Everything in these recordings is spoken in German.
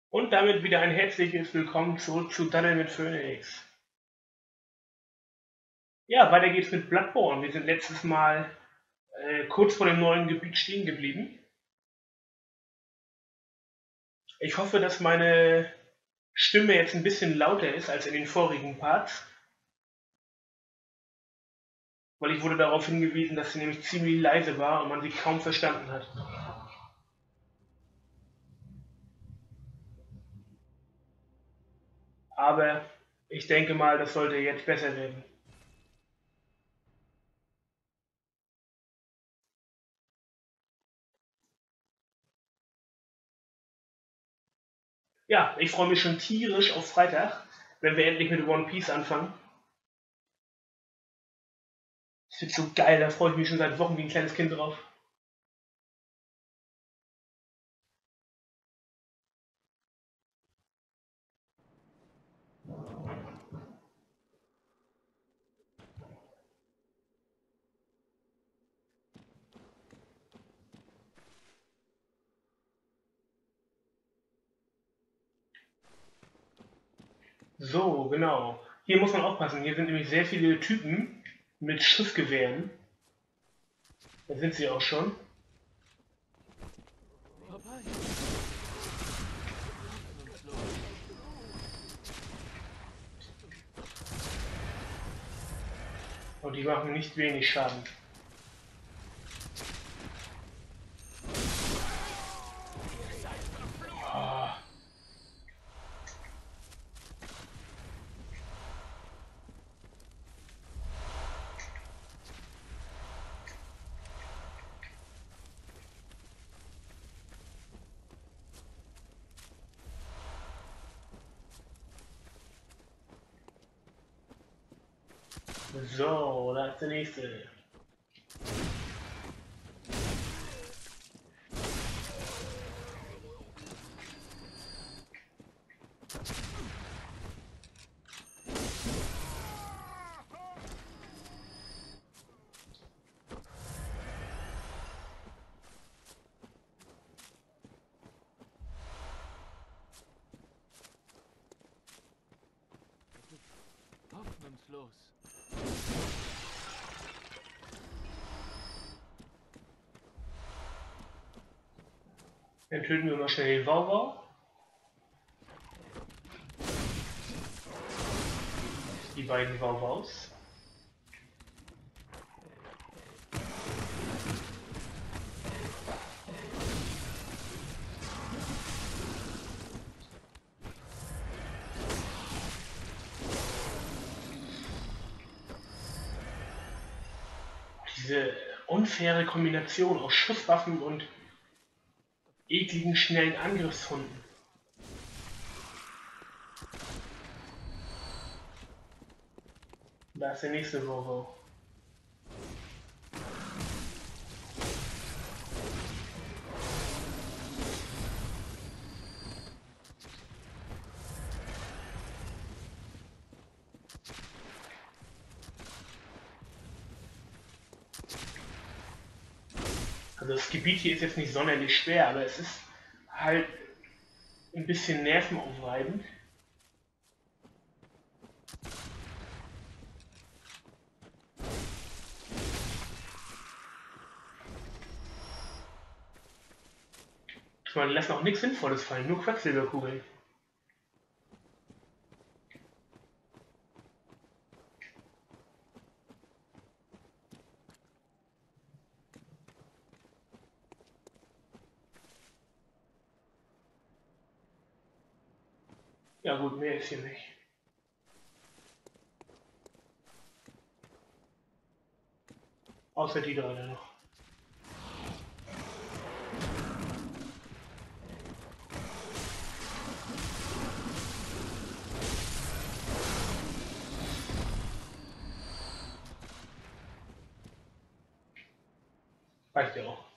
Und damit wieder ein herzliches Willkommen zurück zu Daddeln mit Phoenix. Ja, weiter geht's mit Bloodborne. Wir sind letztes Mal kurz vor dem neuen Gebiet stehen geblieben. Ich hoffe, dass meine Stimme jetzt ein bisschen lauter ist als in den vorigen Parts, weil ich wurde darauf hingewiesen, dass sie nämlich ziemlich leise war und man sie kaum verstanden hat. Aber ich denke mal, das sollte jetzt besser werden. Ja, ich freue mich schon tierisch auf Freitag, wenn wir endlich mit One Piece anfangen. Das wird so geil, da freue ich mich schon seit Wochen wie ein kleines Kind drauf. So, genau. Hier muss man aufpassen. Hier sind nämlich sehr viele Typen mit Schussgewehren. Da sind sie auch schon. Vorbei. Und die machen nicht wenig Schaden. Oh. So, da ist der nächste. Hoffnungslos. Dann töten wir mal schnell den Wauwau. Die beiden Wauwaus. Diese unfaire Kombination aus Schusswaffen und ekligen, schnellen Angriffshunden. Da ist der nächste Wauwau. Also das Gebiet hier ist jetzt nicht sonderlich schwer, aber es ist halt ein bisschen nervenaufreibend. Ich meine, die lassen auch nichts Sinnvolles fallen, nur Quecksilberkugeln. Ja gut, mehr ist hier nicht. Außer die drei da noch. Reicht ja auch.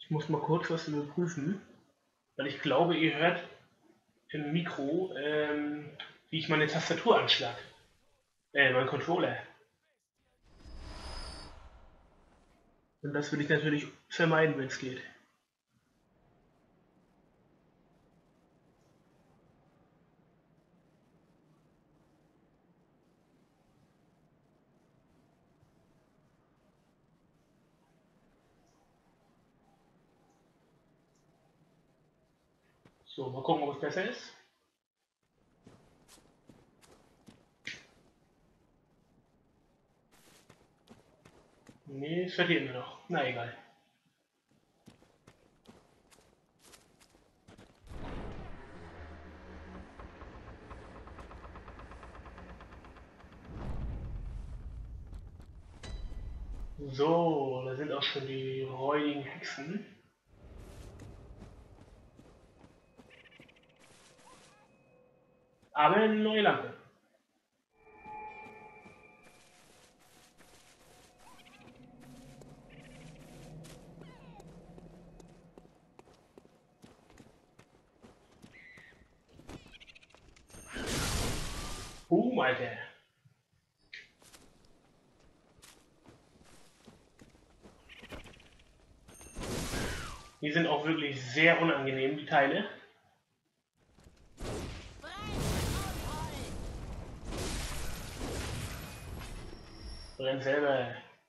Ich muss mal kurz was überprüfen, weil ich glaube, ihr hört im Mikro, wie ich meine Tastatur anschlag. Mein Controller. Und das will ich natürlich vermeiden, wenn es geht. So, mal gucken, ob es besser ist. Nee, es wird immer noch. Na egal. So, da sind auch schon die räudigen Hexen. Aber eine neue Lampe. Alter. Die sind auch wirklich sehr unangenehm, die Teile. Brennt selber.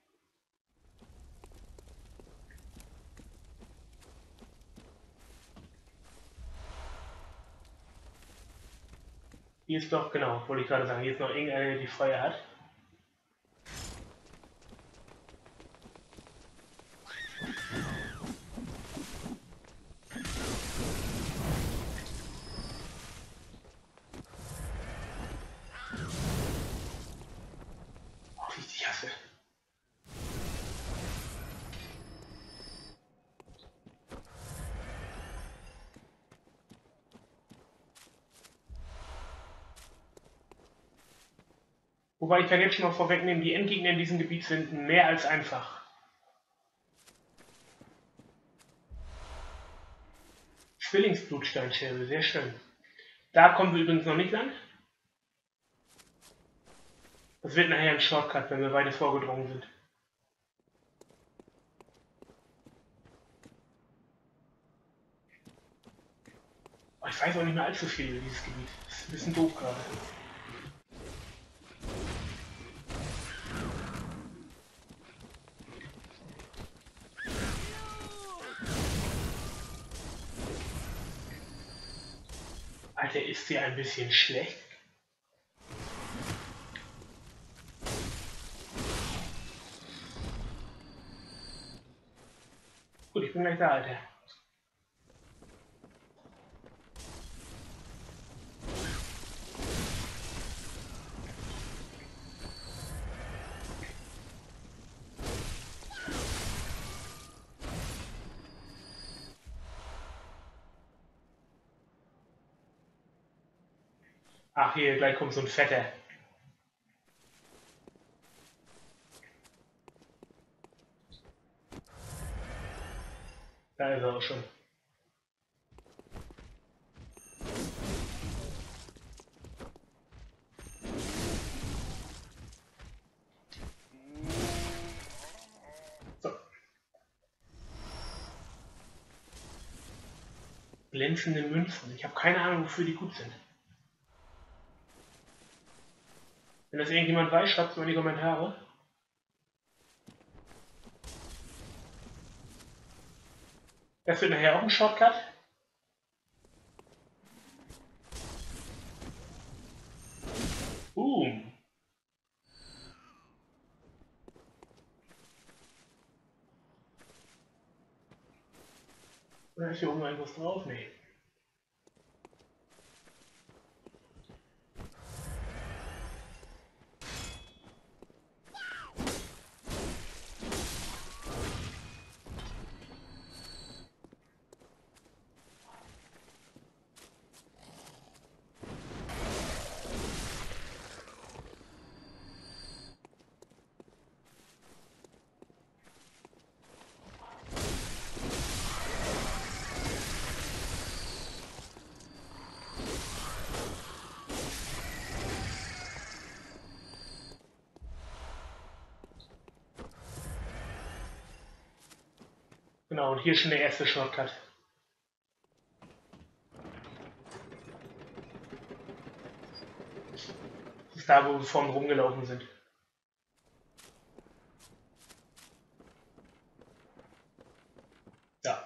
Hier ist doch, genau, wollte ich gerade sagen, hier ist noch irgendeine, die Feuer hat. Oh, wie ich die hasse. Wobei ich kann jetzt schon mal vorwegnehmen, die Endgegner in diesem Gebiet sind mehr als einfach. Zwillingsblutsteinscherbe, sehr schön. Da kommen wir übrigens noch nicht lang. Das wird nachher ein Shortcut, wenn wir weiter vorgedrungen sind. Aber ich weiß auch nicht mehr allzu viel über dieses Gebiet. Das ist ein bisschen doof gerade. Alter, ist sie ein bisschen schlecht? Gut, ich bin gleich da, Alter. Ach, hier, gleich kommt so ein Fetter. Da ist er auch schon. So. Glänzende Münzen. Ich habe keine Ahnung, wofür die gut sind. Wenn das irgendjemand weiß, schreibt es mal in die Kommentare. Das wird nachher auch ein Shortcut. Oder ist hier oben irgendwas drauf? Nee. Genau, und hier ist schon der erste Shortcut. Das ist da, wo wir vorhin rumgelaufen sind. Ja.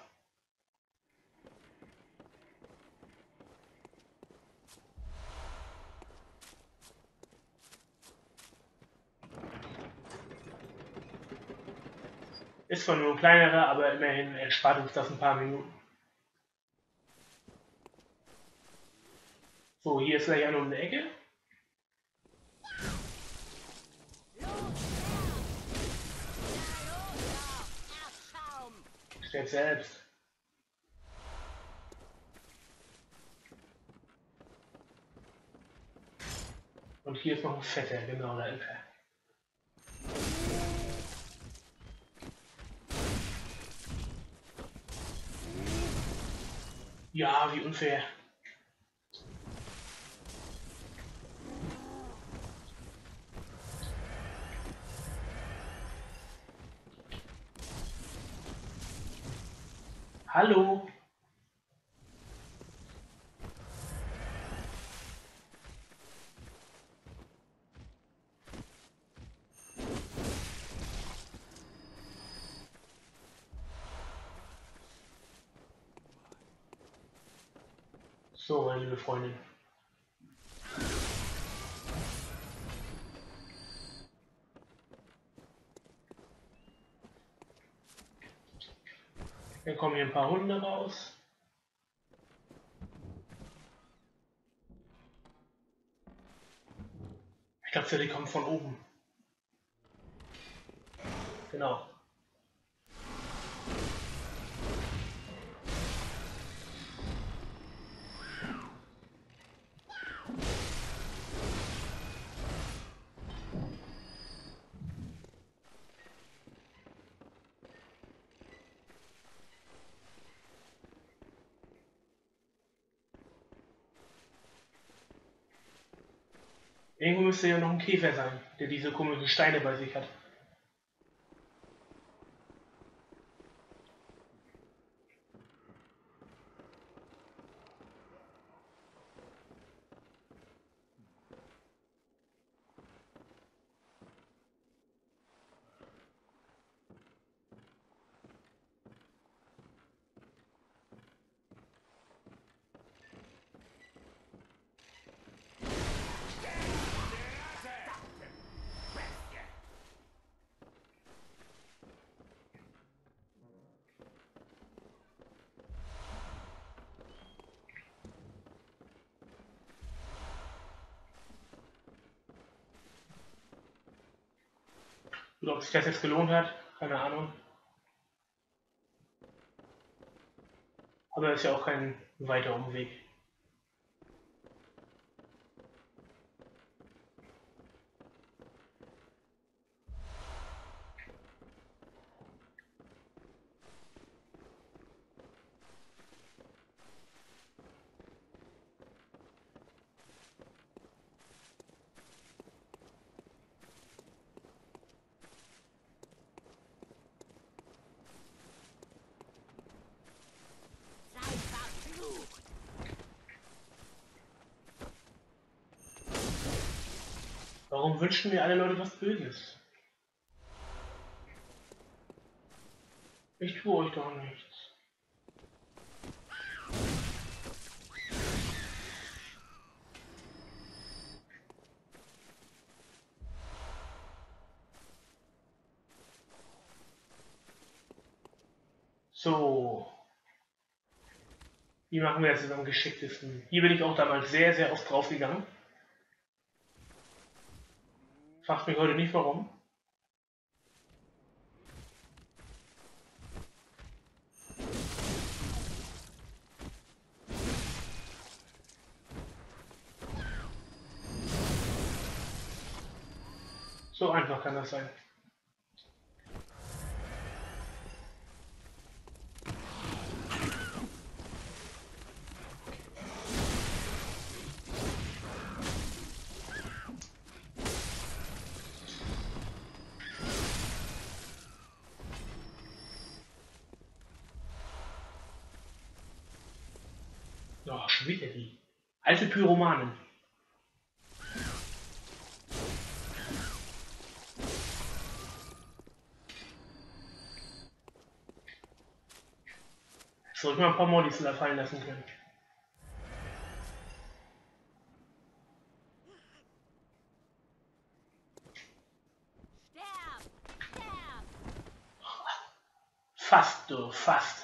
Ist zwar nur ein kleinerer, aber immerhin erspart uns das ein paar Minuten. So, hier ist gleich einer um die Ecke. Stellt selbst. Und hier ist noch ein fetter, genau, da ist er. Ja, wie unfair. Hallo? So, meine liebe Freundin. Dann kommen hier ein paar Hunde raus. Ich glaube, die kommen von oben. Genau. Irgendwo müsste ja noch ein Käfer sein, der diese komischen Steine bei sich hat. Oder ob sich das jetzt gelohnt hat, keine Ahnung. Aber ist ja auch kein weiter Umweg. Warum wünschen mir alle Leute was Böses? Ich tue euch doch nichts. So. Wie machen wir das jetzt am geschicktesten? Hier bin ich auch damals sehr, sehr oft draufgegangen. Fragt mich heute nicht warum. So einfach kann das sein. schon wieder die alte Pyromanen. Soll ich mal ein paar Moddys da fallen lassen können. Fast, du, fast.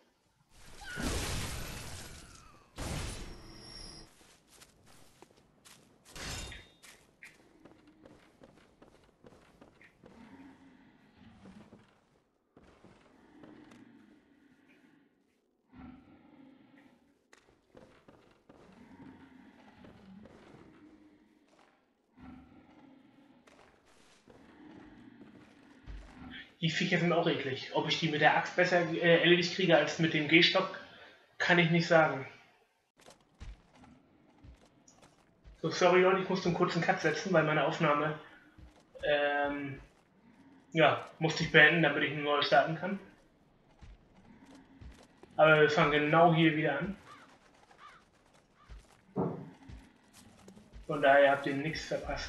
Die Viecher sind auch eklig. Ob ich die mit der Axt besser erledigt kriege als mit dem Gehstock, kann ich nicht sagen. So, sorry Leute, ich musste einen kurzen Cut setzen, weil meine Aufnahme, ja, musste ich beenden, damit ich eine neue starten kann. Aber wir fangen genau hier wieder an. Von daher habt ihr nichts verpasst.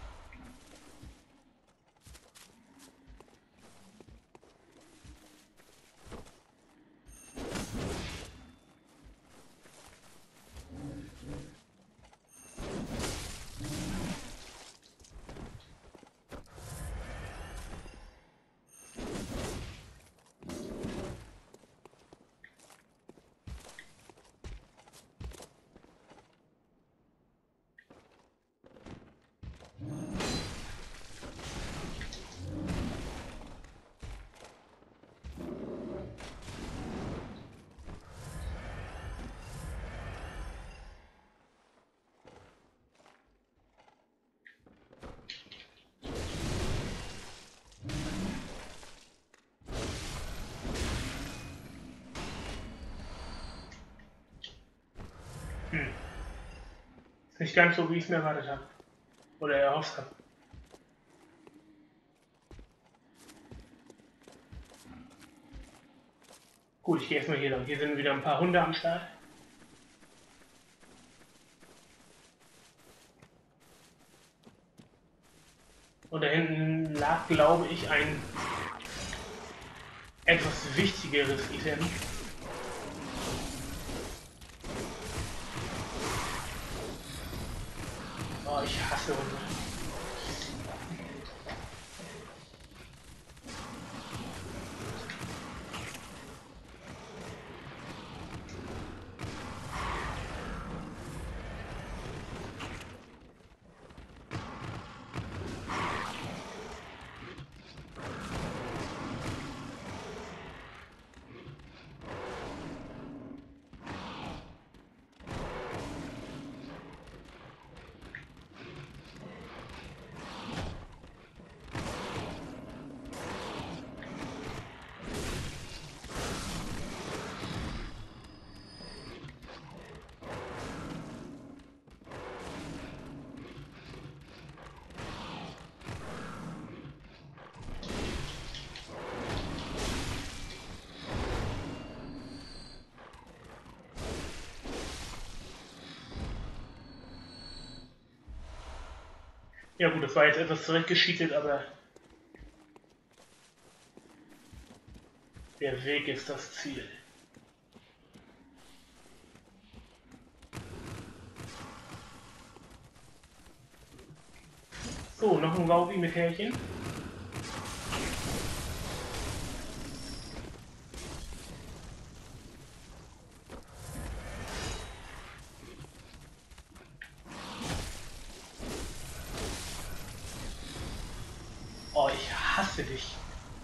Ist nicht ganz so, wie ich es mir erwartet habe. Oder erhofft habe. Gut, ich gehe erstmal hier lang. Hier sind wieder ein paar Hunde am Start. Und da hinten lag, glaube ich, ein etwas wichtigeres Item. Oh, ich hasse Hunde. Ja gut, das war jetzt etwas zurückgeschietet, aber der Weg ist das Ziel. So, noch ein Wauwi mit Härchen. Oh, ich hasse dich.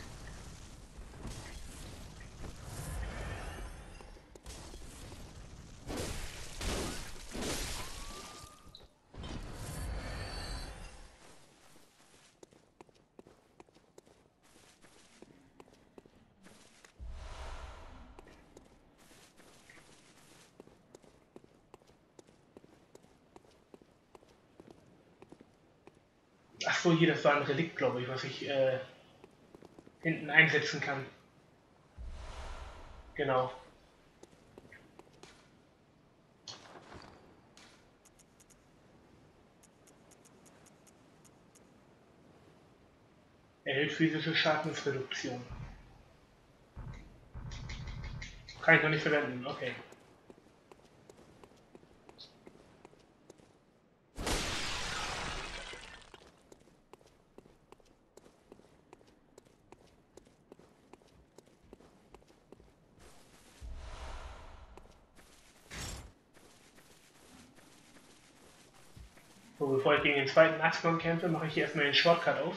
Ach so, hier, das war ein Relikt, glaube ich, was ich hinten einsetzen kann. Genau. Erhält physische Schadensreduktion. Kann ich noch nicht verwenden, okay. So, bevor ich gegen den zweiten Axtmann kämpfe, mache ich hier erstmal den Shortcut auf.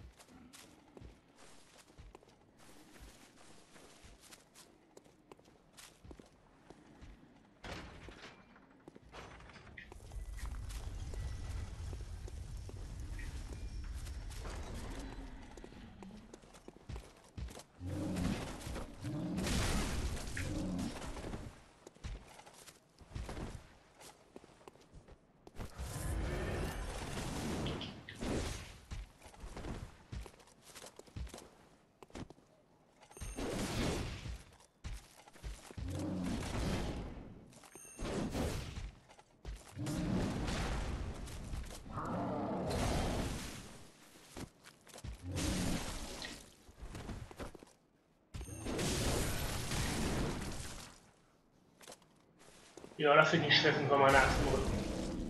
Ja, lass dich nicht stressen von meiner Axt im Rücken.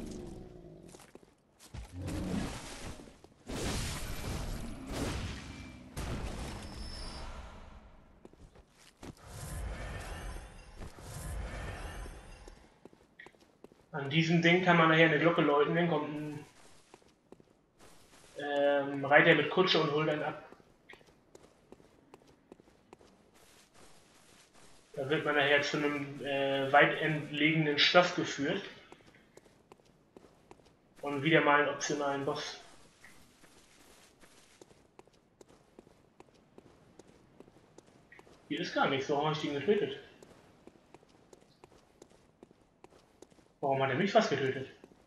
An diesem Ding kann man nachher eine Glocke läuten, dann kommt ein Reiter mit Kutsche und holt einen ab. Da wird man nachher zu einem weit entlegenen Schloss geführt. Und wieder mal einen optionalen Boss. Hier ist gar nichts, warum habe ich den getötet? Warum hat er mich fast getötet?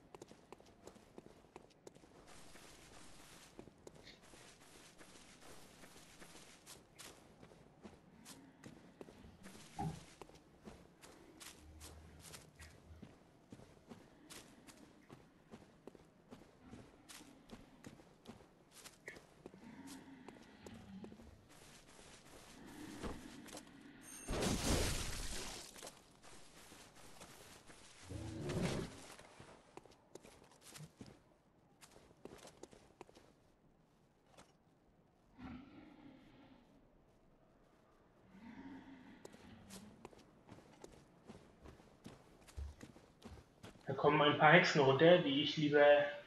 Da kommen ein paar Hexen runter, die ich lieber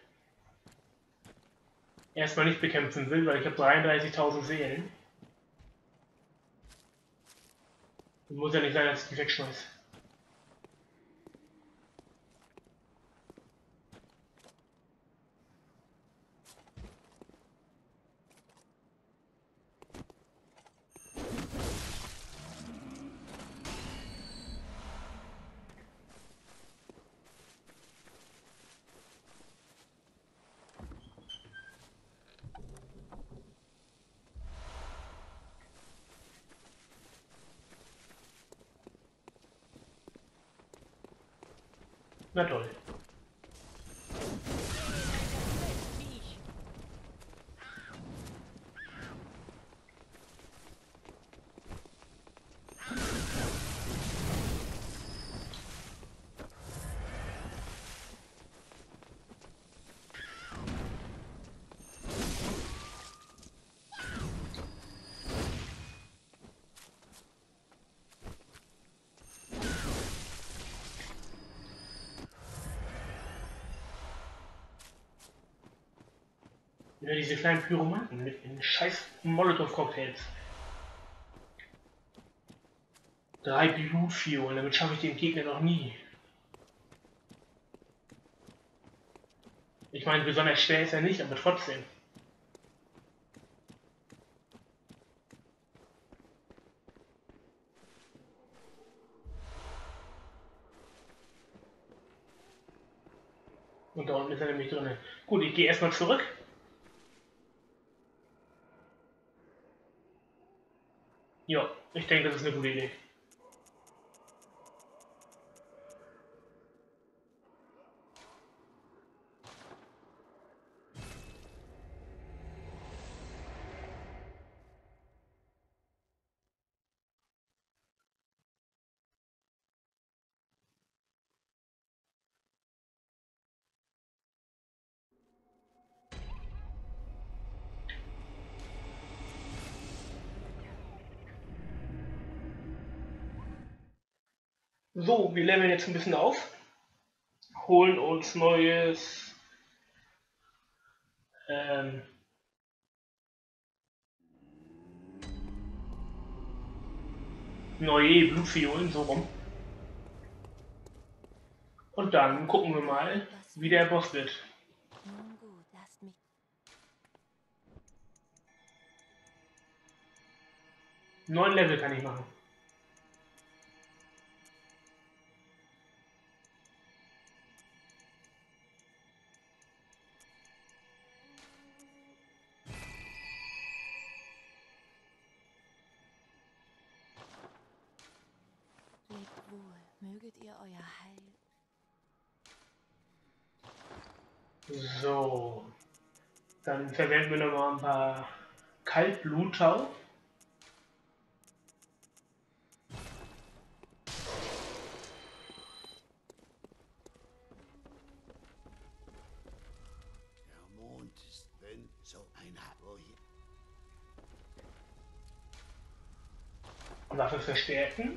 erstmal nicht bekämpfen will, weil ich habe 33.000 Seelen. Muss ja nicht sein, dass ich die wegschmeiße. Na toll. Wieder diese kleinen Pyromanten mit den scheiß Molotow-Cocktails. 3 Blutfiolen, damit schaffe ich den Gegner noch nie. Ich meine, besonders schwer ist er nicht, aber trotzdem. Und da unten ist er nämlich drin. Gut, ich gehe erstmal zurück. Ja, ich denke, das ist eine gute Idee. So, wir leveln jetzt ein bisschen auf, holen uns neue Blutviolen, so rum. Und dann gucken wir mal, wie der Boss wird. Nun gut, lasst mich. 9 Level kann ich machen. Lebt wohl, möget ihr euer Heil. So, dann verwenden wir nochmal ein paar Kaltbluttau. Der Mond ist drin, so ein Abo hier. Waffe verstärken.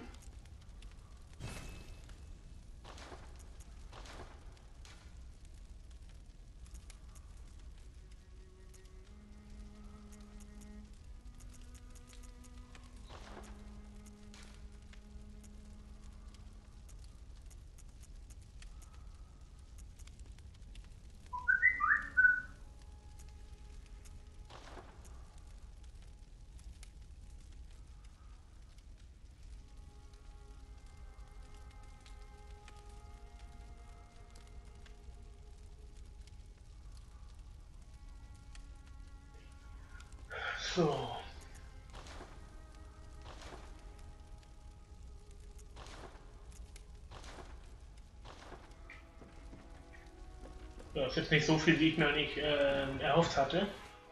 So. Das ist jetzt nicht so viel, wie ich mir eigentlich erhofft hatte.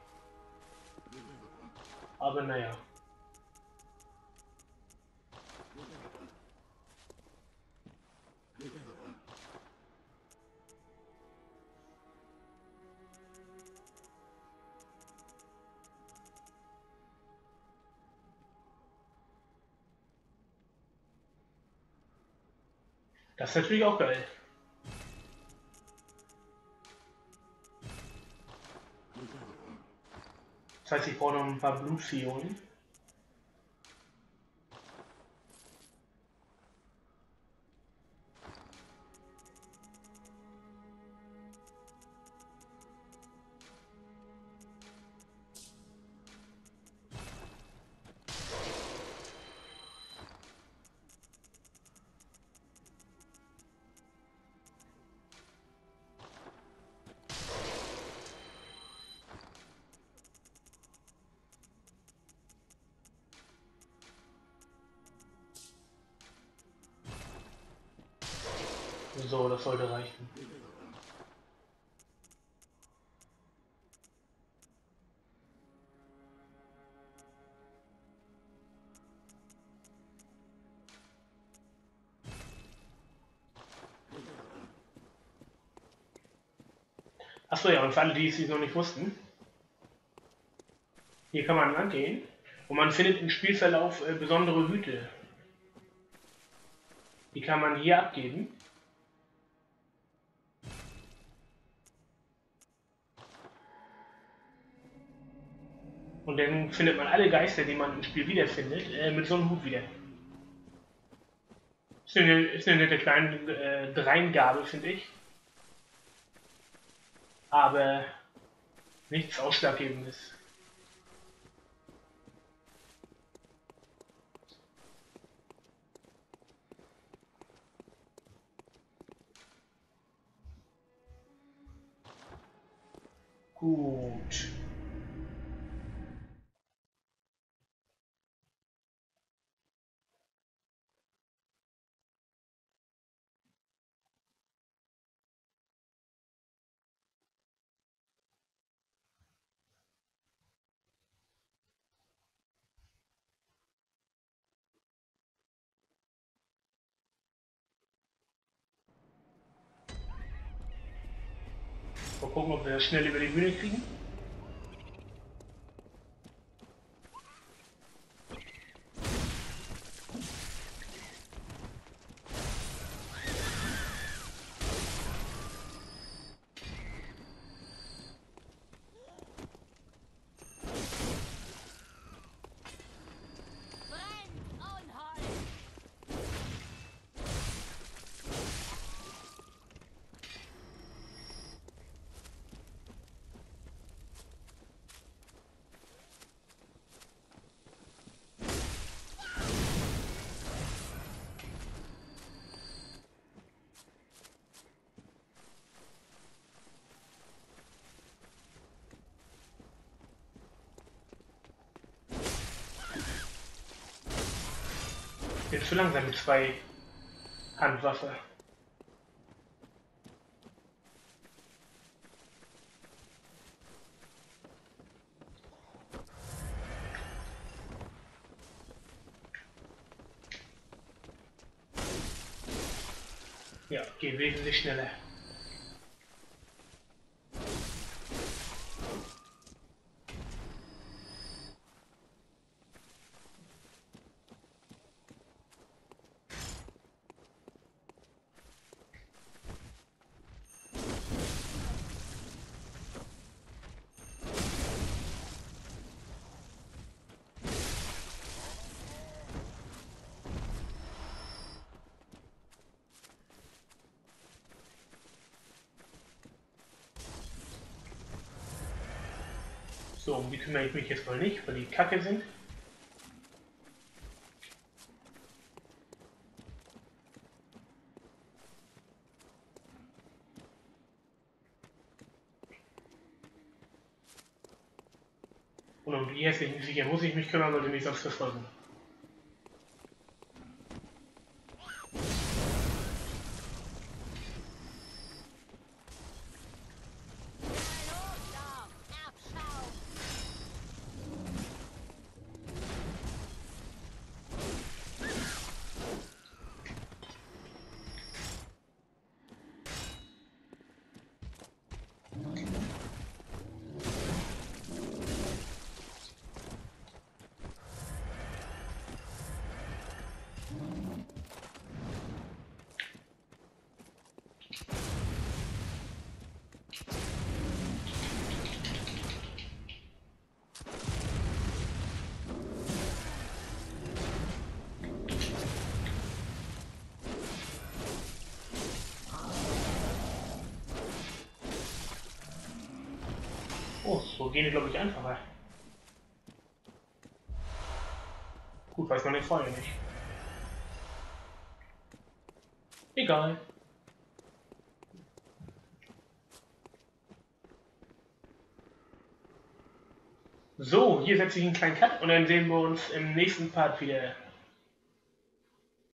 Aber naja. Das ist natürlich auch geil. Das heißt, ich brauche noch ein paar Blutfiolen. So, das sollte reichen. Achso, ja, und für alle, die es noch nicht wussten, hier kann man lang gehen und man findet im Spielverlauf besondere Hüte. Die kann man hier abgeben. Und dann findet man alle Geister, die man im Spiel wiederfindet, mit so einem Hut wieder. Ist eine nette kleine Dreingabe, finde ich. Aber nichts Ausschlaggebendes. Gut. Mal gucken, ob wir das schnell über die Bühne kriegen. Ich bin zu langsam mit 2 Handwaffe. Ja, geht wesentlich schneller. So, um die kümmere ich mich jetzt mal nicht, weil die Kacke sind. Und um die hässlichen Viecher muss ich mich kümmern, weil sie mich sonst verfolgen. Oh, so gehen die, glaube ich, einfacher. Gut, weiß man den vorher nicht. Egal. So, hier setze ich einen kleinen Cut und dann sehen wir uns im nächsten Part wieder.